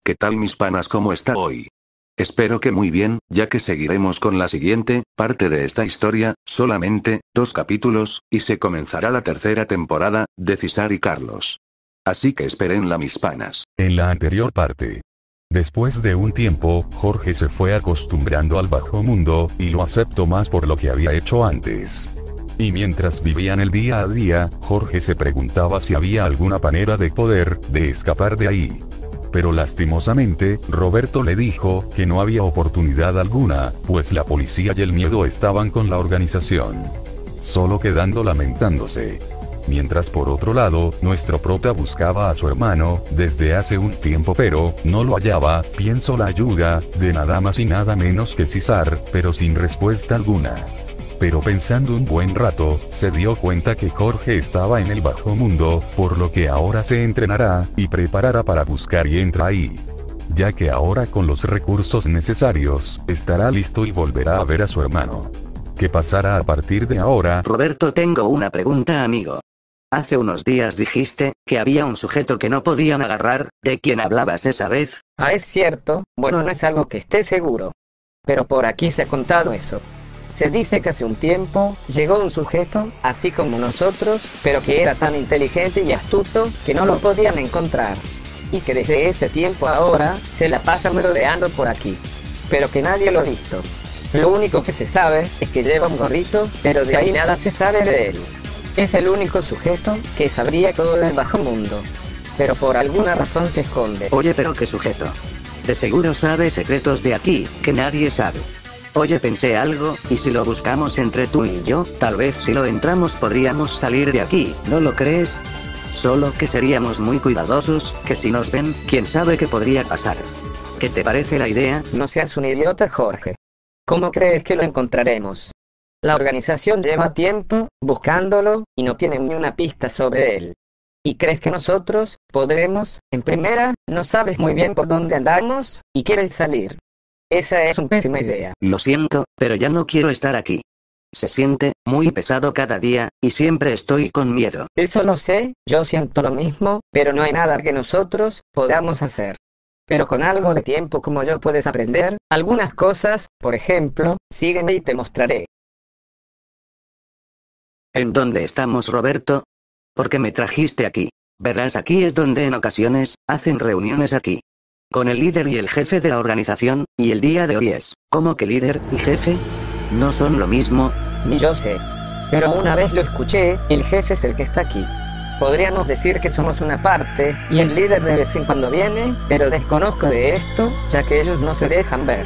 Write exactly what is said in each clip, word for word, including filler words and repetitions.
¿Qué tal mis panas? ¿Cómo está hoy? Espero que muy bien, ya que seguiremos con la siguiente parte de esta historia, solamente dos capítulos, y se comenzará la tercera temporada, de Cisar y Carlos. Así que espérenla mis panas. En la anterior parte. Después de un tiempo, Jorge se fue acostumbrando al bajo mundo, y lo aceptó más por lo que había hecho antes. Y mientras vivían el día a día, Jorge se preguntaba si había alguna manera de poder, de escapar de ahí. Pero lastimosamente, Roberto le dijo que no había oportunidad alguna, pues la policía y el miedo estaban con la organización. Solo quedando lamentándose. Mientras por otro lado, nuestro prota buscaba a su hermano, desde hace un tiempo pero, no lo hallaba, pienso la ayuda, de nada más y nada menos que Cisar, pero sin respuesta alguna. Pero pensando un buen rato, se dio cuenta que Jorge estaba en el bajo mundo, por lo que ahora se entrenará, y preparará para buscar y entra ahí. Ya que ahora con los recursos necesarios, estará listo y volverá a ver a su hermano. ¿Qué pasará a partir de ahora? Roberto, tengo una pregunta, amigo. Hace unos días dijiste que había un sujeto que no podían agarrar, ¿de quién hablabas esa vez? Ah, es cierto, bueno, no es algo que esté seguro. Pero por aquí se ha contado eso. Se dice que hace un tiempo, llegó un sujeto, así como nosotros, pero que era tan inteligente y astuto, que no lo podían encontrar. Y que desde ese tiempo ahora, se la pasa merodeando por aquí. Pero que nadie lo ha visto. Lo único que se sabe, es que lleva un gorrito, pero de ahí nada se sabe de él. Es el único sujeto, que sabría todo del bajo mundo. Pero por alguna razón se esconde. Oye, pero qué sujeto. De seguro sabe secretos de aquí, que nadie sabe. Oye, pensé algo, y si lo buscamos entre tú y yo, tal vez si lo entramos podríamos salir de aquí, ¿no lo crees? Solo que seríamos muy cuidadosos, que si nos ven, quién sabe qué podría pasar. ¿Qué te parece la idea? No seas un idiota, Jorge. ¿Cómo crees que lo encontraremos? La organización lleva tiempo, buscándolo, y no tiene ni una pista sobre él. ¿Y crees que nosotros, podremos? En primera, no sabes muy bien por dónde andamos, y quieres salir. Esa es una pésima idea. Lo siento, pero ya no quiero estar aquí. Se siente muy pesado cada día, y siempre estoy con miedo. Eso lo sé, yo siento lo mismo, pero no hay nada que nosotros podamos hacer. Pero con algo de tiempo como yo puedes aprender algunas cosas, por ejemplo, sígueme y te mostraré. ¿En dónde estamos, Roberto? ¿Por qué me trajiste aquí? Verás, aquí es donde en ocasiones, hacen reuniones aquí. Con el líder y el jefe de la organización, y el día de hoy es, ¿cómo que líder y jefe? ¿No son lo mismo? Ni yo sé. Pero una vez lo escuché, el jefe es el que está aquí. Podríamos decir que somos una parte, y el líder de vez en cuando viene, pero desconozco de esto, ya que ellos no se dejan ver.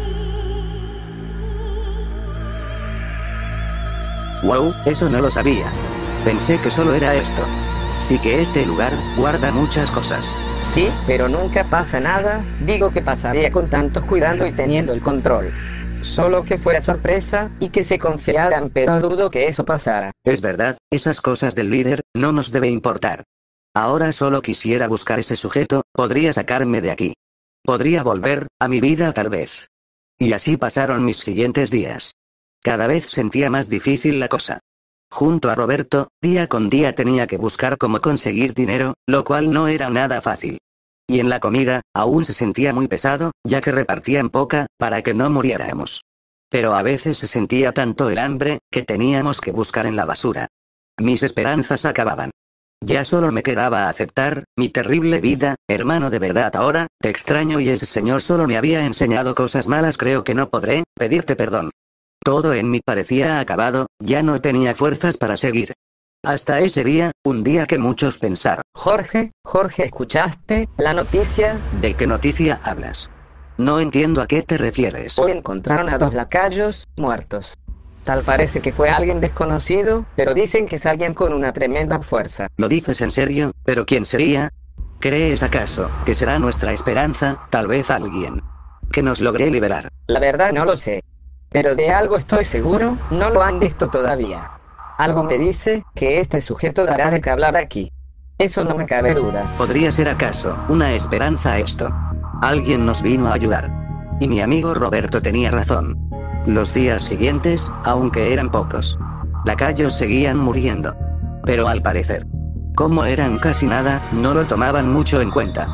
Wow, eso no lo sabía. Pensé que solo era esto. Sí que este lugar, guarda muchas cosas. Sí, pero nunca pasa nada, digo que pasaría con tantos cuidando y teniendo el control. Solo que fuera sorpresa, y que se confiaran, pero dudo que eso pasara. Es verdad, esas cosas del líder, no nos debe importar. Ahora solo quisiera buscar ese sujeto, podría sacarme de aquí. Podría volver, a mi vida tal vez. Y así pasaron mis siguientes días. Cada vez sentía más difícil la cosa. Junto a Roberto, día con día tenía que buscar cómo conseguir dinero, lo cual no era nada fácil. Y en la comida, aún se sentía muy pesado, ya que repartían poca, para que no muriéramos. Pero a veces se sentía tanto el hambre, que teníamos que buscar en la basura. Mis esperanzas acababan. Ya solo me quedaba aceptar mi terrible vida, hermano, de verdad ahora, te extraño y ese señor solo me había enseñado cosas malas, creo que no podré pedirte perdón. Todo en mí parecía acabado, ya no tenía fuerzas para seguir. Hasta ese día, un día que muchos pensaron. Jorge, Jorge, ¿escuchaste la noticia? ¿De qué noticia hablas? No entiendo a qué te refieres. Hoy encontraron a dos lacayos, muertos. Tal parece que fue alguien desconocido, pero dicen que es alguien con una tremenda fuerza. ¿Lo dices en serio? ¿Pero quién sería? ¿Crees acaso que será nuestra esperanza, tal vez alguien que nos logre liberar? La verdad no lo sé. Pero de algo estoy seguro, no lo han visto todavía. Algo me dice que este sujeto dará de qué hablar aquí. Eso no me cabe duda. ¿Podría ser acaso una esperanza esto? Alguien nos vino a ayudar. Y mi amigo Roberto tenía razón. Los días siguientes, aunque eran pocos, lacayos seguían muriendo. Pero al parecer, como eran casi nada, no lo tomaban mucho en cuenta.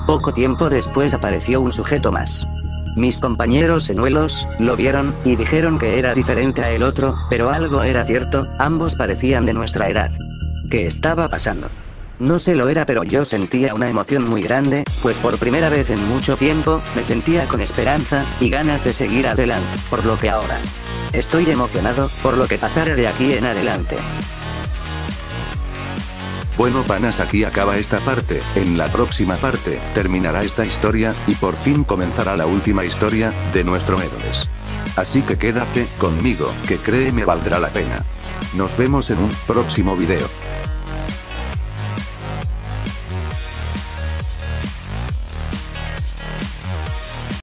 Poco tiempo después apareció un sujeto más. Mis compañeros señuelos lo vieron y dijeron que era diferente a el otro, pero algo era cierto, ambos parecían de nuestra edad. ¿Qué estaba pasando? No sé lo era, pero yo sentía una emoción muy grande, pues por primera vez en mucho tiempo, me sentía con esperanza y ganas de seguir adelante, por lo que ahora estoy emocionado por lo que pasará de aquí en adelante. Bueno panas, aquí acaba esta parte. En la próxima parte, terminará esta historia, y por fin comenzará la última historia, de nuestro héroes. Así que quédate conmigo, que créeme valdrá la pena. Nos vemos en un próximo video.